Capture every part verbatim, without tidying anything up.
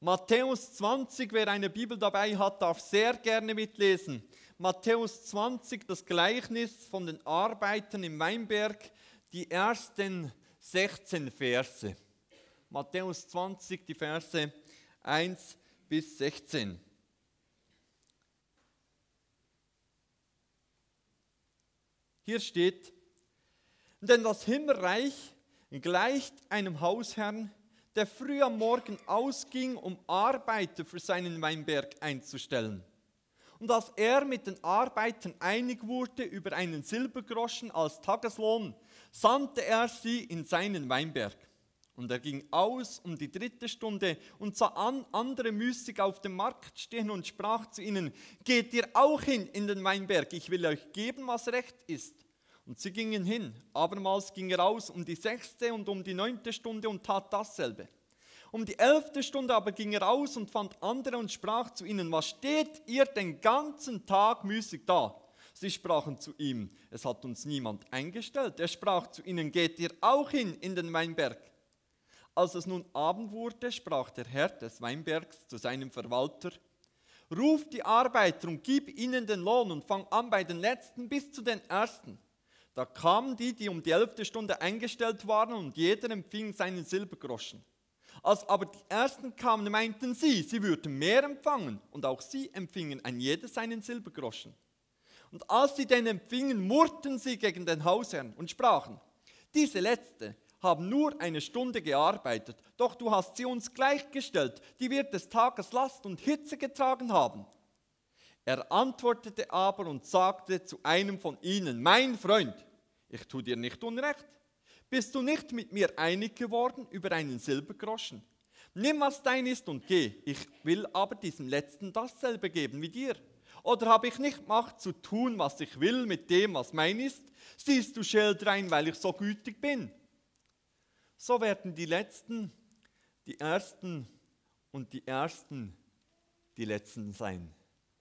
Matthäus zwanzig, wer eine Bibel dabei hat, darf sehr gerne mitlesen. Matthäus zwanzig, das Gleichnis von den Arbeitern im Weinberg, die ersten sechzehn Verse. Matthäus zwanzig, die Verse eins bis sechzehn. Hier steht: Denn das Himmelreich gleicht einem Hausherrn, der früh am Morgen ausging, um Arbeiter für seinen Weinberg einzustellen. Und als er mit den Arbeitern einig wurde über einen Silbergroschen als Tageslohn, sandte er sie in seinen Weinberg. Und er ging aus um die dritte Stunde und sah an, andere müßig auf dem Markt stehen und sprach zu ihnen: Geht ihr auch hin in den Weinberg, ich will euch geben, was recht ist. Und sie gingen hin. Abermals ging er aus um die sechste und um die neunte Stunde und tat dasselbe. Um die elfte Stunde aber ging er aus und fand andere und sprach zu ihnen: Was steht ihr den ganzen Tag müßig da? Sie sprachen zu ihm: Es hat uns niemand eingestellt. Er sprach zu ihnen: Geht ihr auch hin in den Weinberg? Als es nun Abend wurde, sprach der Herr des Weinbergs zu seinem Verwalter: Ruf die Arbeiter und gib ihnen den Lohn und fang an bei den Letzten bis zu den Ersten. Da kamen die, die um die elfte Stunde eingestellt waren, und jeder empfing seinen Silbergroschen. Als aber die Ersten kamen, meinten sie, sie würden mehr empfangen, und auch sie empfingen ein jeder seinen Silbergroschen. Und als sie den empfingen, murrten sie gegen den Hausherrn und sprachen: Diese Letzte haben nur eine Stunde gearbeitet, doch du hast sie uns gleichgestellt, die wir des Tages Last und Hitze getragen haben. Er antwortete aber und sagte zu einem von ihnen: Mein Freund, ich tue dir nicht Unrecht. Bist du nicht mit mir einig geworden über einen Silbergroschen? Nimm, was dein ist, und geh. Ich will aber diesem Letzten dasselbe geben wie dir. Oder habe ich nicht Macht zu tun, was ich will mit dem, was mein ist? Siehst du Scheldrein, weil ich so gütig bin? So werden die Letzten die Ersten und die Ersten die Letzten sein.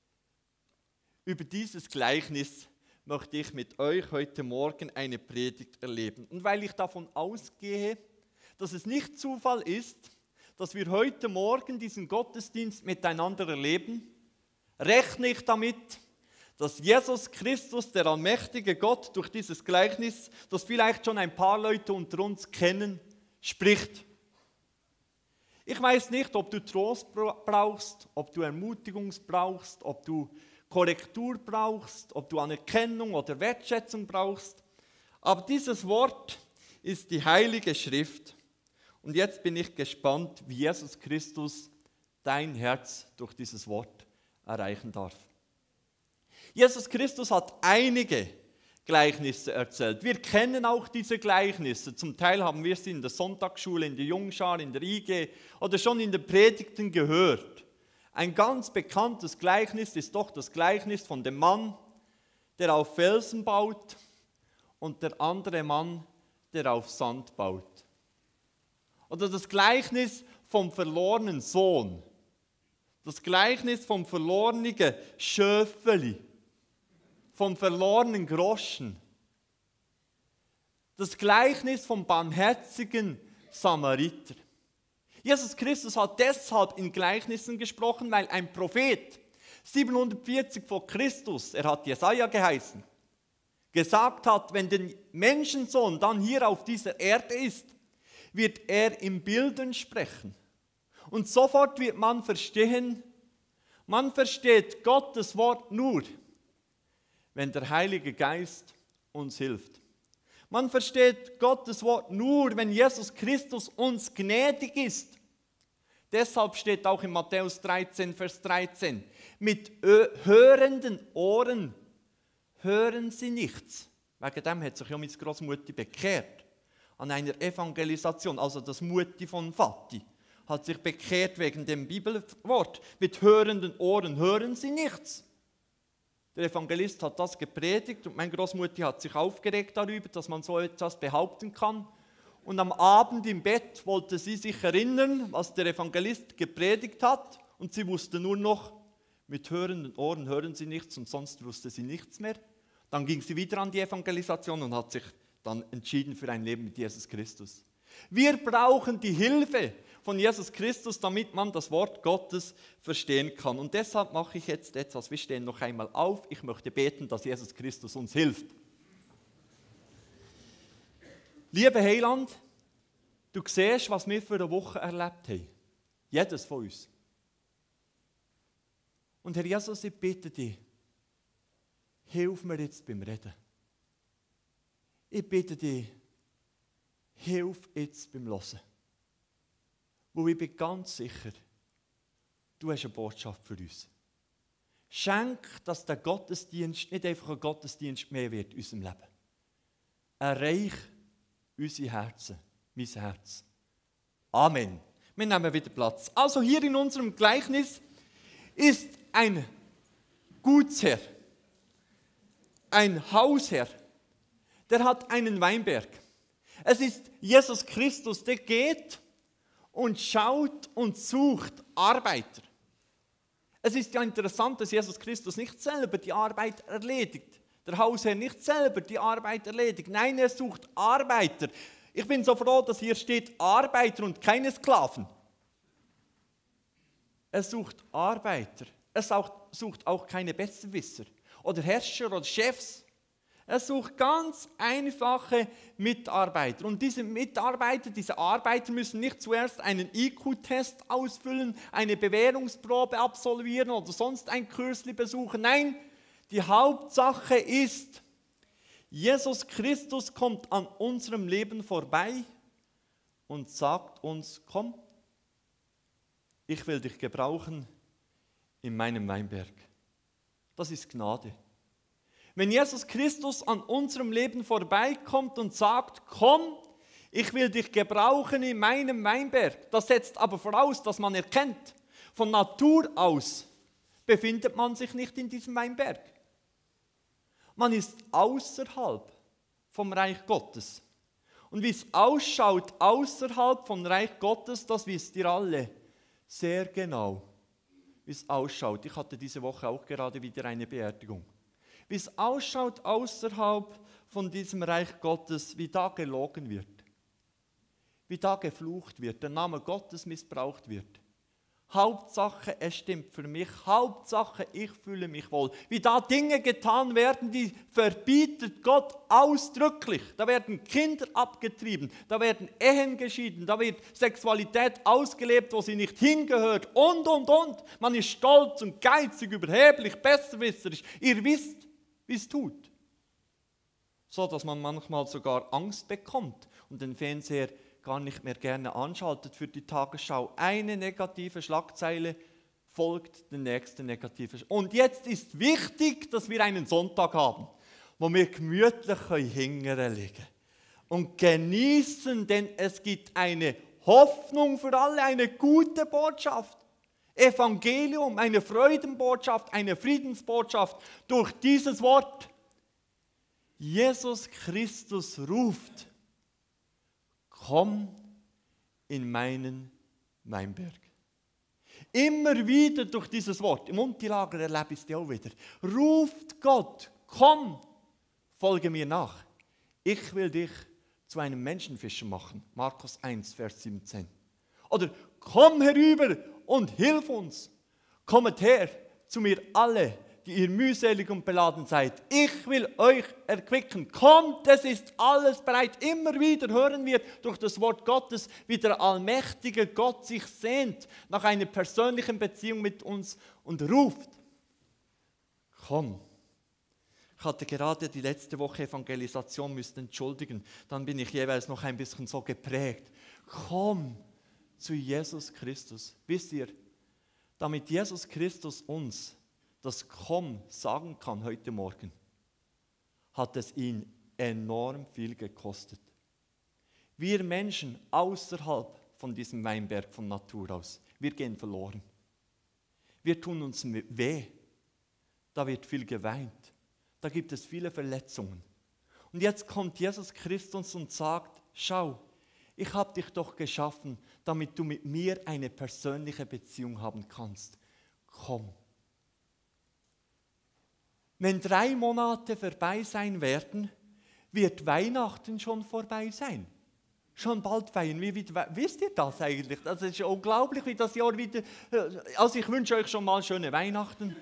Über dieses Gleichnis möchte ich mit euch heute Morgen eine Predigt erleben. Und weil ich davon ausgehe, dass es nicht Zufall ist, dass wir heute Morgen diesen Gottesdienst miteinander erleben, rechne ich damit, dass Jesus Christus, der allmächtige Gott, durch dieses Gleichnis, das vielleicht schon ein paar Leute unter uns kennen, spricht. Ich weiß nicht, ob du Trost brauchst, ob du Ermutigung brauchst, ob du Korrektur brauchst, ob du Anerkennung oder Wertschätzung brauchst. Aber dieses Wort ist die Heilige Schrift. Und jetzt bin ich gespannt, wie Jesus Christus dein Herz durch dieses Wort erreichen darf. Jesus Christus hat einige Gleichnisse erzählt. Wir kennen auch diese Gleichnisse. Zum Teil haben wir sie in der Sonntagsschule, in der Jungschar, in der I G oder schon in den Predigten gehört. Ein ganz bekanntes Gleichnis ist doch das Gleichnis von dem Mann, der auf Felsen baut, und der andere Mann, der auf Sand baut. Oder das Gleichnis vom verlorenen Sohn. Das Gleichnis vom verlorenen Schöffeli. Vom verlorenen Groschen. Das Gleichnis vom barmherzigen Samariter. Jesus Christus hat deshalb in Gleichnissen gesprochen, weil ein Prophet siebenhundertvierzig vor Christus, er hat Jesaja geheißen, gesagt hat, wenn der Menschensohn dann hier auf dieser Erde ist, wird er in Bildern sprechen. Und sofort wird man verstehen, man versteht Gottes Wort nur, wenn der Heilige Geist uns hilft. Man versteht Gottes Wort nur, wenn Jesus Christus uns gnädig ist. Deshalb steht auch in Matthäus dreizehn, Vers dreizehn, mit hörenden Ohren hören sie nichts. Wegen dem hat sich ja meine Großmutti bekehrt an einer Evangelisation, also das Mutti von Vati, hat sich bekehrt wegen dem Bibelwort. Mit hörenden Ohren hören sie nichts. Der Evangelist hat das gepredigt und meine Großmutti hat sich aufgeregt darüber, dass man so etwas behaupten kann. Und am Abend im Bett wollte sie sich erinnern, was der Evangelist gepredigt hat, und sie wusste nur noch, mit hörenden Ohren hören sie nichts, und sonst wusste sie nichts mehr. Dann ging sie wieder an die Evangelisation und hat sich dann entschieden für ein Leben mit Jesus Christus. Wir brauchen die Hilfe von Jesus Christus, damit man das Wort Gottes verstehen kann. Und deshalb mache ich jetzt etwas. Wir stehen noch einmal auf. Ich möchte beten, dass Jesus Christus uns hilft. Lieber Heiland, du siehst, was wir für eine Woche erlebt haben. Jedes von uns. Und Herr Jesus, ich bitte dich, hilf mir jetzt beim Reden. Ich bitte dich, hilf jetzt beim Hören. Wo ich bin ganz sicher, du hast eine Botschaft für uns. Schenk, dass der Gottesdienst nicht einfach ein Gottesdienst mehr wird in unserem Leben. Erreich unsere Herzen, mein Herz. Amen. Wir nehmen wieder Platz. Also hier in unserem Gleichnis ist ein Gutsherr, ein Hausherr, der hat einen Weinberg. Es ist Jesus Christus, der geht und schaut und sucht Arbeiter. Es ist ja interessant, dass Jesus Christus nicht selber die Arbeit erledigt. Der Hausherr nicht selber die Arbeit erledigt. Nein, er sucht Arbeiter. Ich bin so froh, dass hier steht Arbeiter und keine Sklaven. Er sucht Arbeiter. Er sucht auch keine Besserwisser oder Herrscher oder Chefs. Er sucht ganz einfache Mitarbeiter. Und diese Mitarbeiter, diese Arbeiter müssen nicht zuerst einen I Q-Test ausfüllen, eine Bewährungsprobe absolvieren oder sonst ein Kürzli besuchen. Nein, die Hauptsache ist, Jesus Christus kommt an unserem Leben vorbei und sagt uns, komm, ich will dich gebrauchen in meinem Weinberg. Das ist Gnade. Wenn Jesus Christus an unserem Leben vorbeikommt und sagt, komm, ich will dich gebrauchen in meinem Weinberg, das setzt aber voraus, dass man erkennt, von Natur aus befindet man sich nicht in diesem Weinberg. Man ist außerhalb vom Reich Gottes. Und wie es ausschaut außerhalb vom Reich Gottes, das wisst ihr alle sehr genau, wie es ausschaut. Ich hatte diese Woche auch gerade wieder eine Beerdigung. Wie es ausschaut außerhalb von diesem Reich Gottes, wie da gelogen wird, wie da geflucht wird, der Name Gottes missbraucht wird. Hauptsache, es stimmt für mich, Hauptsache, ich fühle mich wohl. Wie da Dinge getan werden, die verbietet Gott ausdrücklich. Da werden Kinder abgetrieben, da werden Ehen geschieden, da wird Sexualität ausgelebt, wo sie nicht hingehört und, und, und. Man ist stolz und geizig, überheblich, besserwisserisch. Ihr wisst, wie es tut. So, dass man manchmal sogar Angst bekommt und den Fernseher gar nicht mehr gerne anschaltet für die Tagesschau. Eine negative Schlagzeile folgt der nächsten negativen. Und jetzt ist wichtig, dass wir einen Sonntag haben, wo wir gemütlich hingern liegen und genießen, denn es gibt eine Hoffnung für alle, eine gute Botschaft. Evangelium, eine Freudenbotschaft, eine Friedensbotschaft durch dieses Wort. Jesus Christus ruft, komm in meinen Weinberg. Immer wieder durch dieses Wort, im Multilager erlebe ich es auch wieder, ruft Gott, komm, folge mir nach. Ich will dich zu einem Menschenfischer machen. Markus eins, Vers siebzehn. Oder komm herüber und hilf uns. Kommet her zu mir alle, die ihr mühselig und beladen seid. Ich will euch erquicken. Kommt, es ist alles bereit. Immer wieder hören wir durch das Wort Gottes, wie der allmächtige Gott sich sehnt nach einer persönlichen Beziehung mit uns und ruft. Komm. Ich hatte gerade die letzte Woche Evangelisation, müsst entschuldigen. Dann bin ich jeweils noch ein bisschen so geprägt. Komm zu Jesus Christus. Wisst ihr, damit Jesus Christus uns das Komm sagen kann heute Morgen, hat es ihn enorm viel gekostet. Wir Menschen außerhalb von diesem Weinberg von Natur aus, wir gehen verloren. Wir tun uns weh. Da wird viel geweint. Da gibt es viele Verletzungen. Und jetzt kommt Jesus Christus und sagt, schau, ich habe dich doch geschaffen, damit du mit mir eine persönliche Beziehung haben kannst. Komm. Wenn drei Monate vorbei sein werden, wird Weihnachten schon vorbei sein. Schon bald feiern wir wieder. Wisst ihr das eigentlich? Das ist unglaublich, wie das Jahr wieder... Also ich wünsche euch schon mal schöne Weihnachten.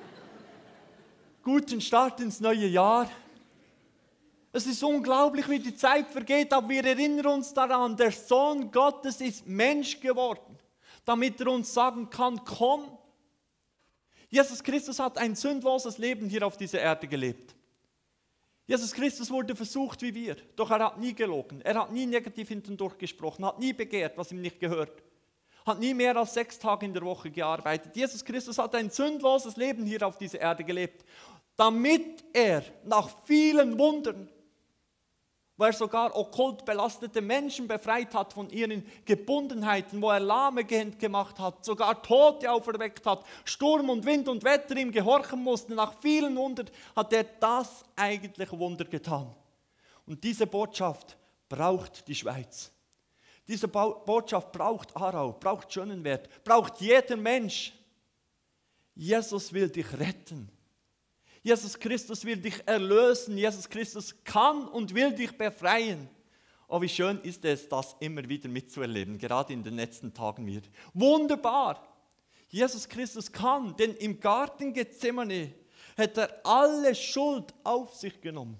Guten Start ins neue Jahr. Es ist unglaublich, wie die Zeit vergeht, aber wir erinnern uns daran, der Sohn Gottes ist Mensch geworden, damit er uns sagen kann, komm. Jesus Christus hat ein sündloses Leben hier auf dieser Erde gelebt. Jesus Christus wurde versucht wie wir, doch er hat nie gelogen, er hat nie negativ hintendurch gesprochen, hat nie begehrt, was ihm nicht gehört, hat nie mehr als sechs Tage in der Woche gearbeitet. Jesus Christus hat ein sündloses Leben hier auf dieser Erde gelebt, damit er nach vielen Wundern, wo er sogar okkult belastete Menschen befreit hat von ihren Gebundenheiten, wo er Lahme gehend gemacht hat, sogar Tote auferweckt hat, Sturm und Wind und Wetter ihm gehorchen mussten. Nach vielen Wundern hat er das eigentliche Wunder getan. Und diese Botschaft braucht die Schweiz. Diese Botschaft braucht Aarau, braucht Schönenwert, braucht jeder Mensch. Jesus will dich retten. Jesus Christus will dich erlösen. Jesus Christus kann und will dich befreien. Oh, wie schön ist es, das immer wieder mitzuerleben, gerade in den letzten Tagen wieder. Wunderbar. Jesus Christus kann, denn im Garten Gethsemane hat er alle Schuld auf sich genommen.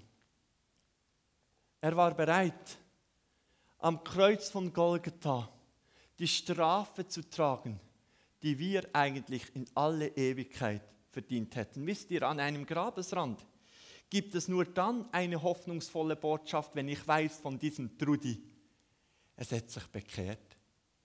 Er war bereit, am Kreuz von Golgatha die Strafe zu tragen, die wir eigentlich in alle Ewigkeit verdient hätten. Wisst ihr, an einem Grabesrand gibt es nur dann eine hoffnungsvolle Botschaft, wenn ich weiß von diesem Trudi, es hat sich bekehrt.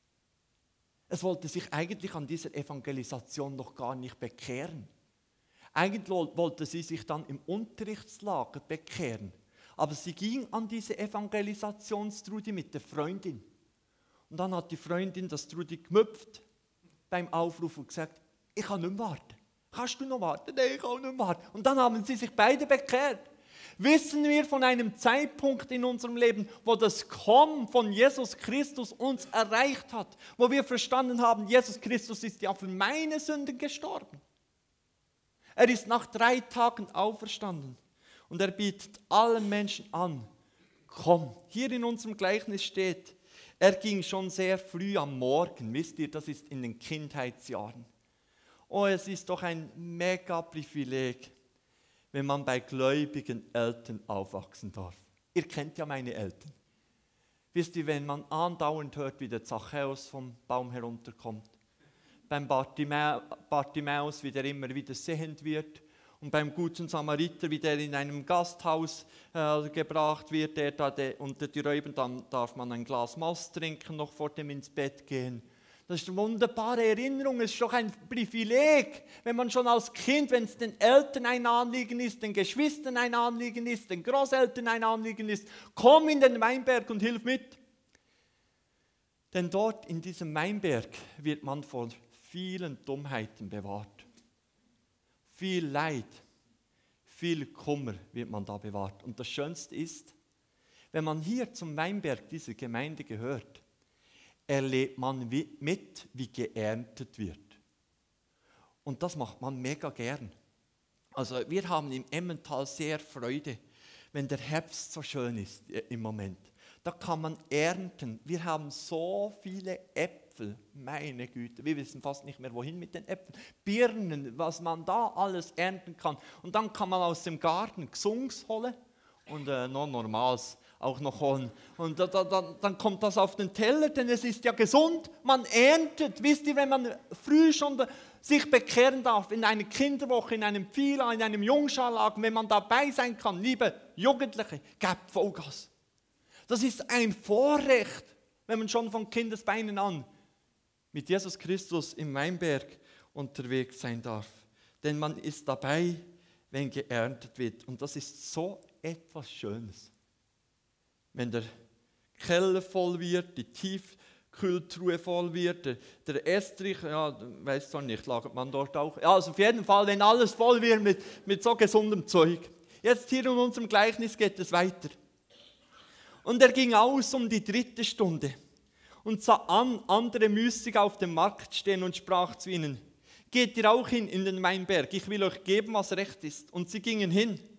Es wollte sich eigentlich an dieser Evangelisation noch gar nicht bekehren. Eigentlich wollte sie sich dann im Unterrichtslager bekehren. Aber sie ging an diese Evangelisationstrudi mit der Freundin. Und dann hat die Freundin das Trudi gemüpft beim Aufruf und gesagt, ich kann nicht mehr warten. Kannst du noch warten? Nein, ich kann nicht warten. Und dann haben sie sich beide bekehrt. Wissen wir von einem Zeitpunkt in unserem Leben, wo das Kommen von Jesus Christus uns erreicht hat, wo wir verstanden haben, Jesus Christus ist ja für meine Sünden gestorben. Er ist nach drei Tagen auferstanden und er bietet allen Menschen an, komm. Hier in unserem Gleichnis steht, er ging schon sehr früh am Morgen, wisst ihr, das ist in den Kindheitsjahren. Oh, es ist doch ein mega Privileg, wenn man bei gläubigen Eltern aufwachsen darf. Ihr kennt ja meine Eltern. Wisst ihr, wenn man andauernd hört, wie der Zachäus vom Baum herunterkommt, beim Bartimäus, wie der immer wieder sehend wird, und beim guten Samariter, wie der in einem Gasthaus äh, gebracht wird, der da de, unter die Räuber, dann darf man ein Glas Most trinken, noch vor dem ins Bett gehen. Das ist eine wunderbare Erinnerung, es ist doch ein Privileg, wenn man schon als Kind, wenn es den Eltern ein Anliegen ist, den Geschwistern ein Anliegen ist, den Großeltern ein Anliegen ist, komm in den Weinberg und hilf mit. Denn dort in diesem Weinberg wird man vor vielen Dummheiten bewahrt. Viel Leid, viel Kummer wird man da bewahrt. Und das Schönste ist, wenn man hier zum Weinberg dieser Gemeinde gehört, erlebt man mit, wie geerntet wird. Und das macht man mega gern. Also wir haben im Emmental sehr Freude, wenn der Herbst so schön ist im Moment. Da kann man ernten. Wir haben so viele Äpfel, meine Güte. Wir wissen fast nicht mehr, wohin mit den Äpfeln. Birnen, was man da alles ernten kann. Und dann kann man aus dem Garten Gsungs holen und äh, noch Normals auch noch holen. Und da, da, da, dann kommt das auf den Teller, denn es ist ja gesund. Man erntet. Wisst ihr, wenn man früh schon sich bekehren darf, in einer Kinderwoche, in einem Pfila, in einem Jungscharlagen, wenn man dabei sein kann, liebe Jugendliche, gebt Vollgas. Das ist ein Vorrecht, wenn man schon von Kindesbeinen an mit Jesus Christus im Weinberg unterwegs sein darf. Denn man ist dabei, wenn geerntet wird. Und das ist so etwas Schönes. Wenn der Keller voll wird, die Tiefkühltruhe voll wird, der, der Estrich, ja, weiß zwar nicht, lagert man dort auch. Ja, also auf jeden Fall, wenn alles voll wird mit, mit so gesundem Zeug. Jetzt hier in unserem Gleichnis geht es weiter. Und er ging aus um die dritte Stunde und sah an, andere müßig auf dem Markt stehen und sprach zu ihnen, geht ihr auch hin in den Weinberg, ich will euch geben, was recht ist. Und sie gingen hin.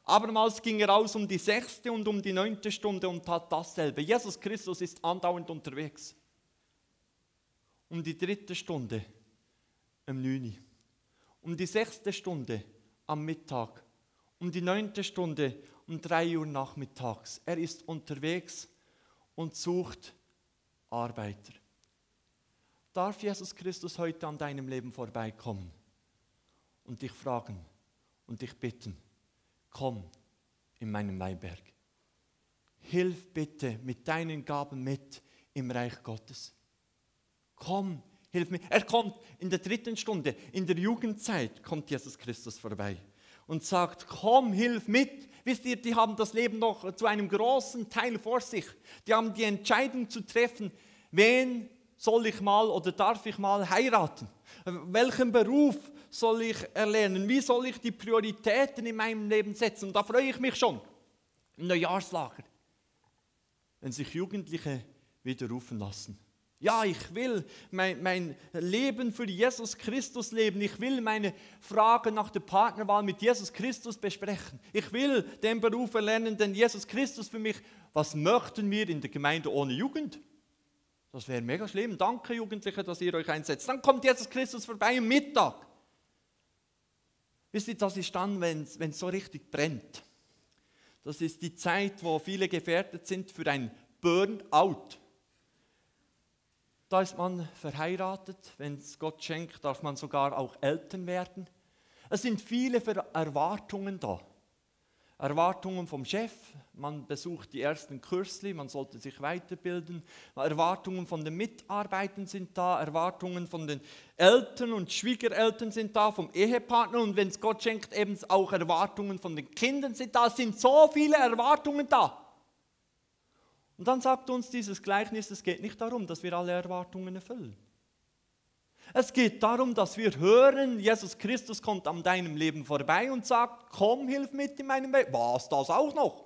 Abermals ging er aus um die sechste und um die neunte Stunde und tat dasselbe. Jesus Christus ist andauernd unterwegs. Um die dritte Stunde um neun Uhr. Um die sechste Stunde am Mittag. Um die neunte Stunde um drei Uhr nachmittags. Er ist unterwegs und sucht Arbeiter. Darf Jesus Christus heute an deinem Leben vorbeikommen und dich fragen und dich bitten, komm in meinen Weinberg. Hilf bitte mit deinen Gaben mit im Reich Gottes. Komm, hilf mir. Er kommt in der dritten Stunde, in der Jugendzeit kommt Jesus Christus vorbei und sagt, komm, hilf mit. Wisst ihr, die haben das Leben noch zu einem großen Teil vor sich. Die haben die Entscheidung zu treffen, wen soll ich mal oder darf ich mal heiraten? Welchen Beruf soll ich erlernen? Wie soll ich die Prioritäten in meinem Leben setzen? Und da freue ich mich schon im Neujahrslager, wenn sich Jugendliche wieder rufen lassen. Ja, ich will mein, mein Leben für Jesus Christus leben. Ich will meine Fragen nach der Partnerwahl mit Jesus Christus besprechen. Ich will den Beruf erlernen, den Jesus Christus für mich. Was möchten wir in der Gemeinde ohne Jugend? Das wäre mega schlimm. Danke, Jugendliche, dass ihr euch einsetzt. Dann kommt Jesus Christus vorbei am Mittag. Wisst ihr, das ist dann, wenn es so richtig brennt. Das ist die Zeit, wo viele gefährdet sind für ein Burnout. Da ist man verheiratet. Wenn es Gott schenkt, darf man sogar auch Eltern werden. Es sind viele Erwartungen da. Erwartungen vom Chef, man besucht die ersten Kürzli, man sollte sich weiterbilden. Erwartungen von den Mitarbeitern sind da, Erwartungen von den Eltern und Schwiegereltern sind da, vom Ehepartner und wenn es Gott schenkt, eben auch Erwartungen von den Kindern sind da. Es sind so viele Erwartungen da. Und dann sagt uns dieses Gleichnis, es geht nicht darum, dass wir alle Erwartungen erfüllen. Es geht darum, dass wir hören, Jesus Christus kommt an deinem Leben vorbei und sagt, komm, hilf mit in meinem Weg. Was, das auch noch?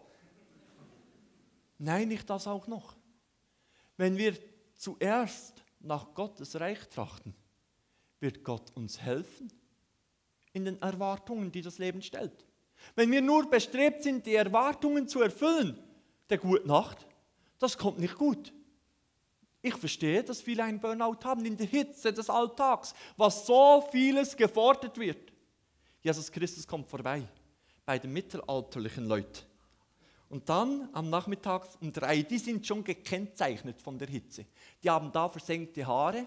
Nein, nicht das auch noch. Wenn wir zuerst nach Gottes Reich trachten, wird Gott uns helfen in den Erwartungen, die das Leben stellt. Wenn wir nur bestrebt sind, die Erwartungen zu erfüllen, der gute Nacht, das kommt nicht gut. Ich verstehe, dass viele einen Burnout haben in der Hitze des Alltags, was so vieles gefordert wird. Jesus Christus kommt vorbei bei den mittelalterlichen Leuten. Und dann am Nachmittag um drei, die sind schon gekennzeichnet von der Hitze. Die haben da versenkte Haare,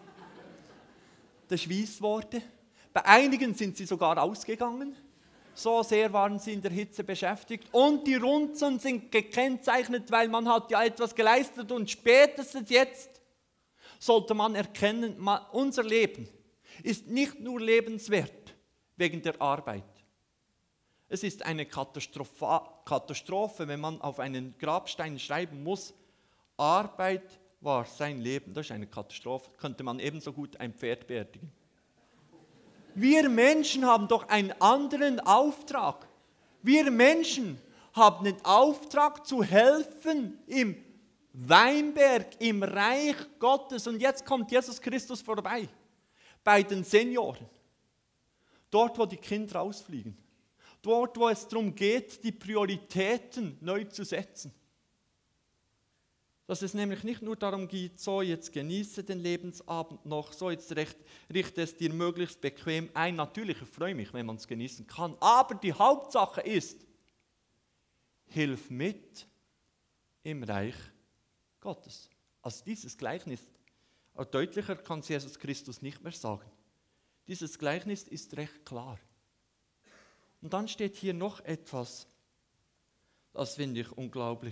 der Schweiß wurde. Bei einigen sind sie sogar ausgegangen. So sehr waren sie in der Hitze beschäftigt. Und die Runzeln sind gekennzeichnet, weil man hat ja etwas geleistet. Und spätestens jetzt sollte man erkennen, unser Leben ist nicht nur lebenswert wegen der Arbeit. Es ist eine Katastrophe, wenn man auf einen Grabstein schreiben muss, Arbeit war sein Leben. Das ist eine Katastrophe. Könnte man ebenso gut ein Pferd beerdigen. Wir Menschen haben doch einen anderen Auftrag. Wir Menschen haben den Auftrag zu helfen im Weinberg, im Reich Gottes. Und jetzt kommt Jesus Christus vorbei, bei den Senioren. Dort, wo die Kinder ausfliegen. Dort, wo es darum geht, die Prioritäten neu zu setzen. Dass es nämlich nicht nur darum geht, so jetzt genieße den Lebensabend noch, so jetzt recht, richte es dir möglichst bequem ein. Natürlich, ich freue mich, wenn man es genießen kann. Aber die Hauptsache ist, hilf mit im Reich Gottes. Also dieses Gleichnis, deutlicher kann es Jesus Christus nicht mehr sagen. Dieses Gleichnis ist recht klar. Und dann steht hier noch etwas, das finde ich unglaublich.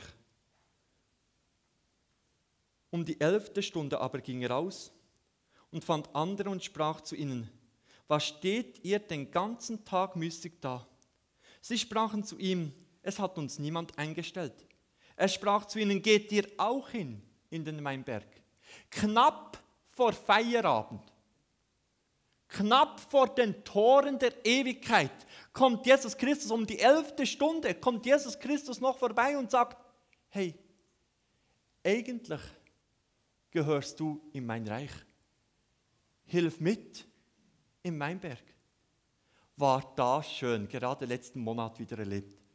Um die elfte Stunde aber ging er raus und fand andere und sprach zu ihnen, was steht ihr den ganzen Tag müßig da? Sie sprachen zu ihm, es hat uns niemand eingestellt. Er sprach zu ihnen, geht ihr auch hin in den Weinberg? Knapp vor Feierabend, knapp vor den Toren der Ewigkeit kommt Jesus Christus, um die elfte Stunde kommt Jesus Christus noch vorbei und sagt, hey, eigentlich gehörst du in mein Reich. Hilf mit im Weinberg. War das schön, gerade letzten Monat wieder erlebt.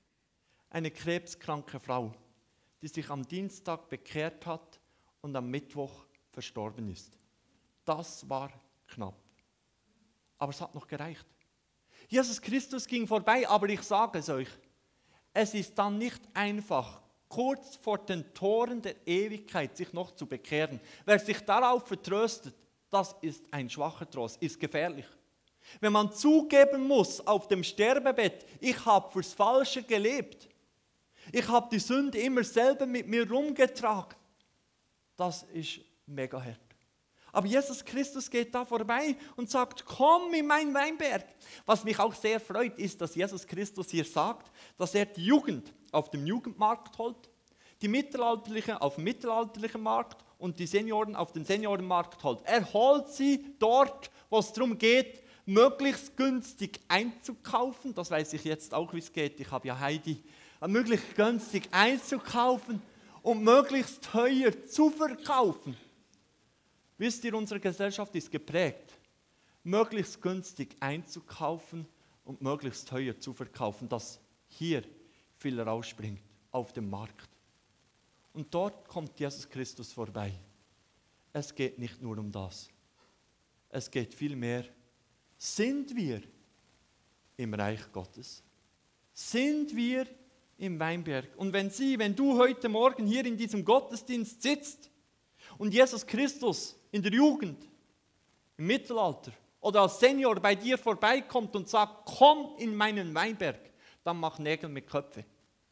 eine krebskranke Frau, die sich am Dienstag bekehrt hat und am Mittwoch verstorben ist. Das war knapp. Aber es hat noch gereicht. Jesus Christus ging vorbei, aber ich sage es euch, es ist dann nicht einfach, kurz vor den Toren der Ewigkeit sich noch zu bekehren. Wer sich darauf vertröstet, das ist ein schwacher Trost, ist gefährlich. Wenn man zugeben muss auf dem Sterbebett, ich habe fürs Falsche gelebt, ich habe die Sünde immer selber mit mir rumgetragen, das ist mega hart. Aber Jesus Christus geht da vorbei und sagt, komm in meinen Weinberg. Was mich auch sehr freut, ist, dass Jesus Christus hier sagt, dass er die Jugend auf dem Jugendmarkt holt, die Mittelalterlichen auf dem mittelalterlichen Markt und die Senioren auf den Seniorenmarkt holt. Er holt sie dort, wo es darum geht, möglichst günstig einzukaufen. Das weiß ich jetzt auch, wie es geht. Ich habe ja Heidi. Möglichst günstig einzukaufen und möglichst teuer zu verkaufen. Wisst ihr, unsere Gesellschaft ist geprägt, möglichst günstig einzukaufen und möglichst teuer zu verkaufen, dass hier viel rausspringt auf dem Markt. Und dort kommt Jesus Christus vorbei. Es geht nicht nur um das. Es geht vielmehr, sind wir im Reich Gottes? Sind wir im Weinberg? Und wenn Sie, wenn du heute Morgen hier in diesem Gottesdienst sitzt und Jesus Christus in der Jugend, im Mittelalter oder als Senior bei dir vorbeikommt und sagt, komm in meinen Weinberg, dann mach Nägel mit Köpfe.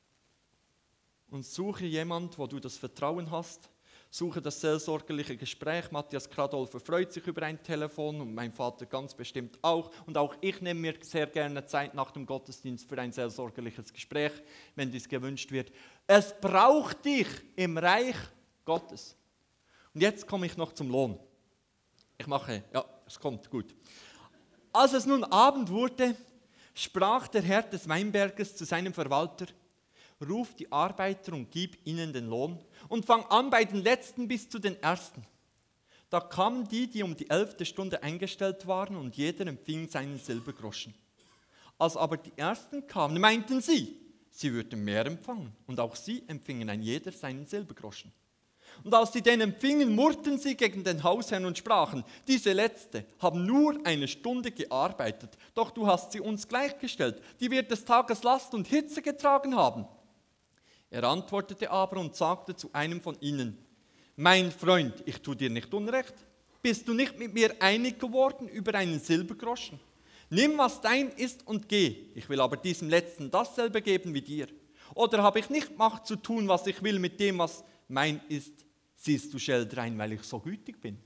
Und suche jemand, wo du das Vertrauen hast, suche das seelsorgerliche Gespräch. Matthias Kradolfer freut sich über ein Telefon und mein Vater ganz bestimmt auch. Und auch ich nehme mir sehr gerne Zeit nach dem Gottesdienst für ein seelsorgerliches Gespräch, wenn dies gewünscht wird. Es braucht dich im Reich Gottes. Und jetzt komme ich noch zum Lohn. Ich mache, ja, es kommt gut. Als es nun Abend wurde, sprach der Herr des Weinberges zu seinem Verwalter, ruf die Arbeiter und gib ihnen den Lohn und fang an bei den Letzten bis zu den Ersten. Da kamen die, die um die elfte Stunde eingestellt waren, und jeder empfing seinen Silbergroschen. Als aber die Ersten kamen, meinten sie, sie würden mehr empfangen, und auch sie empfingen ein jeder seinen Silbergroschen. Und als sie den empfingen, murrten sie gegen den Hausherrn und sprachen, diese Letzte haben nur eine Stunde gearbeitet, doch du hast sie uns gleichgestellt, die wir des Tages Last und Hitze getragen haben. Er antwortete aber und sagte zu einem von ihnen, mein Freund, ich tue dir nicht Unrecht, bist du nicht mit mir einig geworden über einen Silbergroschen? Nimm, was dein ist und geh, ich will aber diesem Letzten dasselbe geben wie dir. Oder habe ich nicht Macht zu tun, was ich will mit dem, was mein ist, siehst du Scheldrein, weil ich so gütig bin.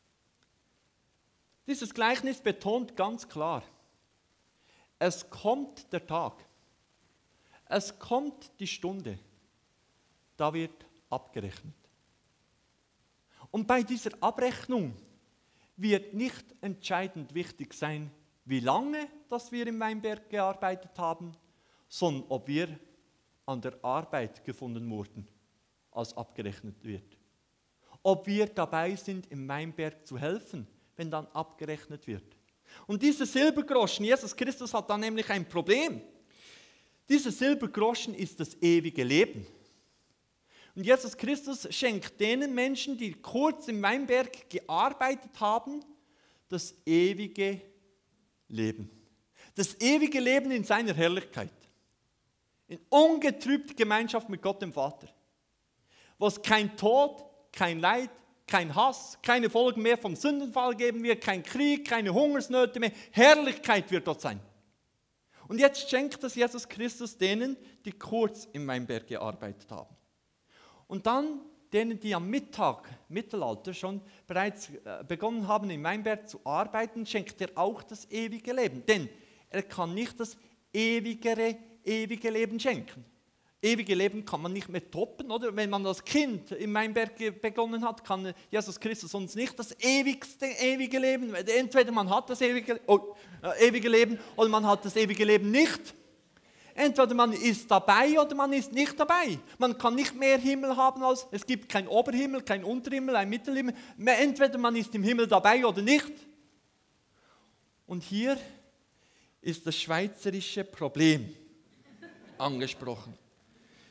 Dieses Gleichnis betont ganz klar, es kommt der Tag, es kommt die Stunde, da wird abgerechnet. Und bei dieser Abrechnung wird nicht entscheidend wichtig sein, wie lange dass wir im Weinberg gearbeitet haben, sondern ob wir an der Arbeit gefunden wurden, als abgerechnet wird. Ob wir dabei sind, im Weinberg zu helfen, wenn dann abgerechnet wird. Und diese Silbergroschen, Jesus Christus hat dann nämlich ein Problem. Dieser Silbergroschen ist das ewige Leben. Und Jesus Christus schenkt denen Menschen, die kurz im Weinberg gearbeitet haben, das ewige Leben. Das ewige Leben in seiner Herrlichkeit. In ungetrübter Gemeinschaft mit Gott dem Vater. Wo es kein Tod, kein Leid, kein Hass, keine Folgen mehr vom Sündenfall geben wird, kein Krieg, keine Hungersnöte mehr. Herrlichkeit wird dort sein. Und jetzt schenkt das Jesus Christus denen, die kurz im Weinberg gearbeitet haben. Und dann denen, die am Mittag, Mittelalter schon bereits begonnen haben, im Weinberg zu arbeiten, schenkt er auch das ewige Leben. Denn er kann nicht das ewigere, ewige Leben schenken. Ewige Leben kann man nicht mehr toppen, oder? Wenn man als Kind im Weinberg begonnen hat, kann Jesus Christus uns nicht das ewigste, ewige Leben, entweder man hat das ewige, oh, äh, ewige Leben oder man hat das ewige Leben nicht. Entweder man ist dabei oder man ist nicht dabei. Man kann nicht mehr Himmel haben als, es gibt kein Oberhimmel, kein Unterhimmel, ein Mittelhimmel. Entweder man ist im Himmel dabei oder nicht. Und hier ist das schweizerische Problem angesprochen.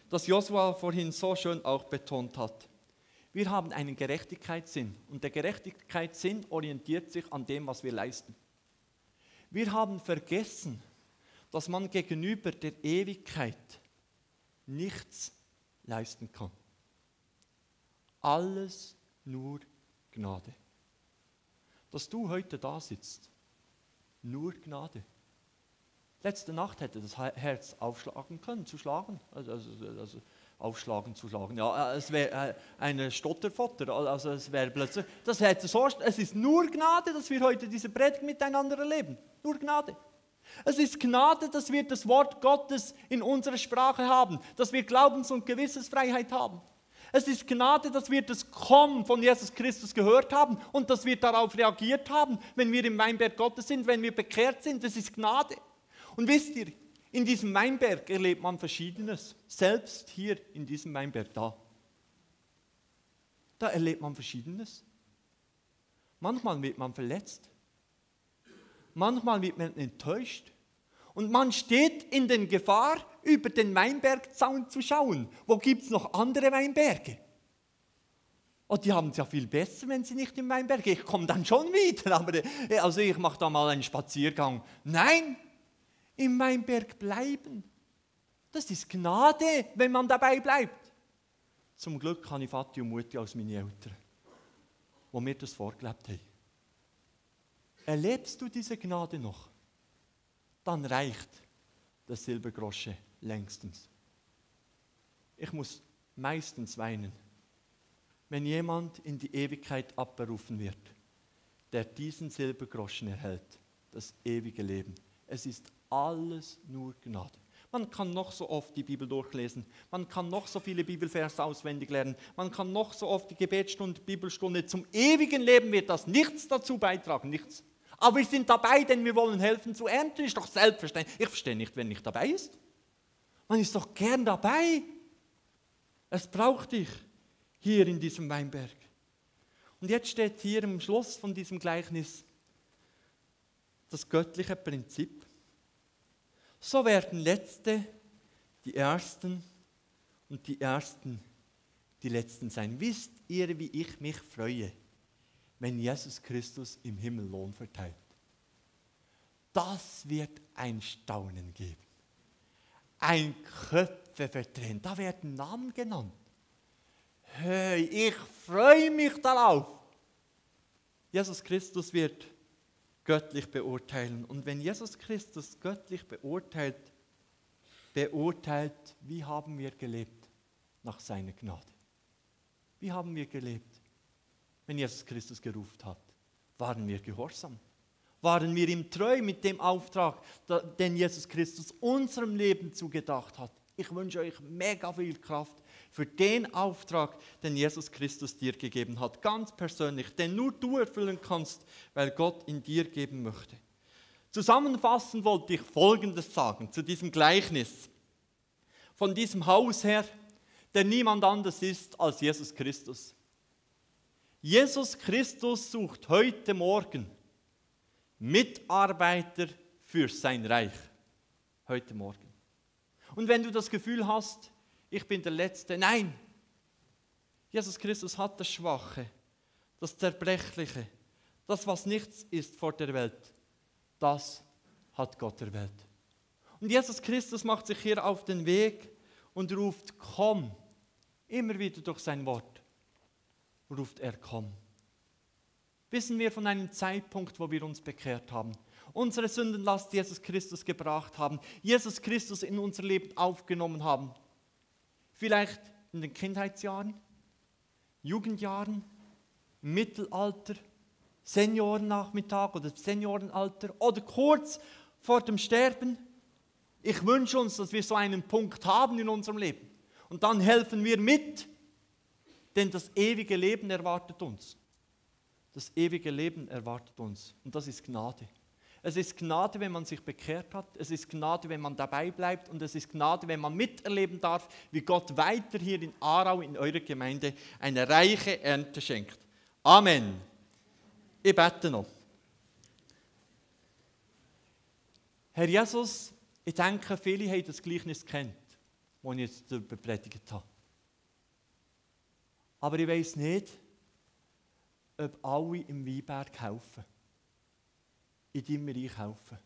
das Josua vorhin so schön auch betont hat. Wir haben einen Gerechtigkeitssinn und der Gerechtigkeitssinn orientiert sich an dem, was wir leisten. Wir haben vergessen, dass man gegenüber der Ewigkeit nichts leisten kann. Alles nur Gnade. Dass du heute da sitzt, nur Gnade. Letzte Nacht hätte das Herz aufschlagen können, zu schlagen. Also, also, also aufschlagen, zu schlagen. Ja, es wäre eine Stotterfotter. Also es wäre plötzlich, das hätte so, es ist nur Gnade, dass wir heute diese Predigt miteinander erleben. Nur Gnade. Es ist Gnade, dass wir das Wort Gottes in unserer Sprache haben, dass wir Glaubens- und Gewissensfreiheit haben. Es ist Gnade, dass wir das Kommen von Jesus Christus gehört haben und dass wir darauf reagiert haben, wenn wir im Weinberg Gottes sind, wenn wir bekehrt sind. Das ist Gnade. Und wisst ihr, in diesem Weinberg erlebt man Verschiedenes. Selbst hier in diesem Weinberg da. Da erlebt man Verschiedenes. Manchmal wird man verletzt. Manchmal wird man enttäuscht. Und man steht in der Gefahr, über den Weinbergzaun zu schauen. Wo gibt es noch andere Weinberge? Oh, die haben es ja viel besser, wenn sie nicht im Weinberg sind. Ich komme dann schon wieder, aber also ich mache da mal einen Spaziergang. Nein! Im Weinberg bleiben. Das ist Gnade, wenn man dabei bleibt. Zum Glück habe ich Vati und Mutti als meine Eltern, die mir das vorgelebt haben. Erlebst du diese Gnade noch? Dann reicht der Silbergrosche längstens. Ich muss meistens weinen, wenn jemand in die Ewigkeit abberufen wird, der diesen Silbergroschen erhält, das ewige Leben. Es ist alles nur Gnade. Man kann noch so oft die Bibel durchlesen, man kann noch so viele Bibelverse auswendig lernen, man kann noch so oft die Gebetsstunde, Bibelstunde, zum ewigen Leben wird das nichts dazu beitragen, nichts. Aber wir sind dabei, denn wir wollen helfen zu ernten, ist doch selbstverständlich. Ich verstehe nicht, wer nicht dabei ist. Man ist doch gern dabei. Es braucht dich hier in diesem Weinberg. Und jetzt steht hier am Schluss von diesem Gleichnis das göttliche Prinzip. So werden Letzte die Ersten und die Ersten die Letzten sein. Wisst ihr, wie ich mich freue, wenn Jesus Christus im Himmel Lohn verteilt? Das wird ein Staunen geben. Ein Köpfe verdrehen. Da werden Namen genannt. Hey, ich freue mich darauf. Jesus Christus wird göttlich beurteilen. Und wenn Jesus Christus göttlich beurteilt, beurteilt, wie haben wir gelebt nach seiner Gnade? Wie haben wir gelebt, wenn Jesus Christus gerufen hat? Waren wir gehorsam? Waren wir ihm treu mit dem Auftrag, den Jesus Christus unserem Leben zugedacht hat? Ich wünsche euch mega viel Kraft für den Auftrag, den Jesus Christus dir gegeben hat, ganz persönlich, den nur du erfüllen kannst, weil Gott in dir geben möchte. Zusammenfassend wollte ich Folgendes sagen zu diesem Gleichnis. Von diesem Hausherr, der niemand anders ist als Jesus Christus. Jesus Christus sucht heute Morgen Mitarbeiter für sein Reich. Heute Morgen. Und wenn du das Gefühl hast, ich bin der Letzte. Nein, Jesus Christus hat das Schwache, das Zerbrechliche, das, was nichts ist vor der Welt, das hat Gott erwählt. Und Jesus Christus macht sich hier auf den Weg und ruft, komm, immer wieder durch sein Wort, ruft er, komm. Wissen wir von einem Zeitpunkt, wo wir uns bekehrt haben, unsere Sündenlast Jesus Christus gebracht haben, Jesus Christus in unser Leben aufgenommen haben, vielleicht in den Kindheitsjahren, Jugendjahren, Mittelalter, Seniorennachmittag oder Seniorenalter oder kurz vor dem Sterben. Ich wünsche uns, dass wir so einen Punkt haben in unserem Leben. Und dann helfen wir mit, denn das ewige Leben erwartet uns. Das ewige Leben erwartet uns. Und das ist Gnade. Es ist Gnade, wenn man sich bekehrt hat. Es ist Gnade, wenn man dabei bleibt. Und es ist Gnade, wenn man miterleben darf, wie Gott weiter hier in Aarau, in eurer Gemeinde, eine reiche Ernte schenkt. Amen. Ich bete noch. Herr Jesus, ich denke, viele haben das Gleichnis kennt. die ich jetzt darüber predigt habe. Aber ich weiss nicht, ob alle im Weinberg helfen. In deinem Reich helfen.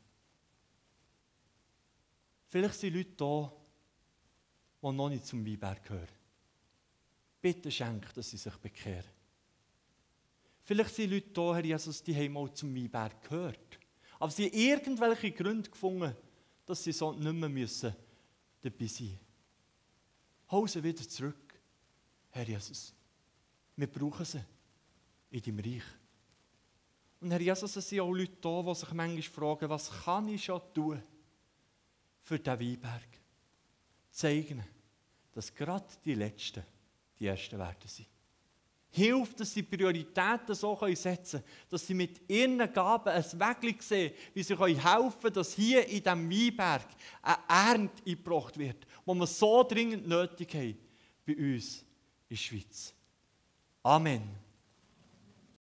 Vielleicht sind Leute da, die noch nicht zum Weinberg gehören. Bitte schenk, dass sie sich bekehren. Vielleicht sind Leute da, Herr Jesus, die haben mal zum Weinberg gehört. Aber sie haben irgendwelche Gründe gefunden, dass sie so nicht mehr müssen dabei sein müssen. Hol sie wieder zurück, Herr Jesus. Wir brauchen sie in deinem Reich. Und Herr Jesus, es sind auch Leute da, die sich manchmal fragen, was kann ich schon tun für diesen Weinberg? Zeigen, dass gerade die Letzten die Ersten werden sein. Hilf, dass sie Prioritäten so setzen können, dass sie mit ihren Gaben ein Weg sehen, wie sie helfen können, dass hier in diesem Weinberg eine Ernte eingebracht wird, die wir so dringend nötig haben bei uns in der Schweiz. Amen.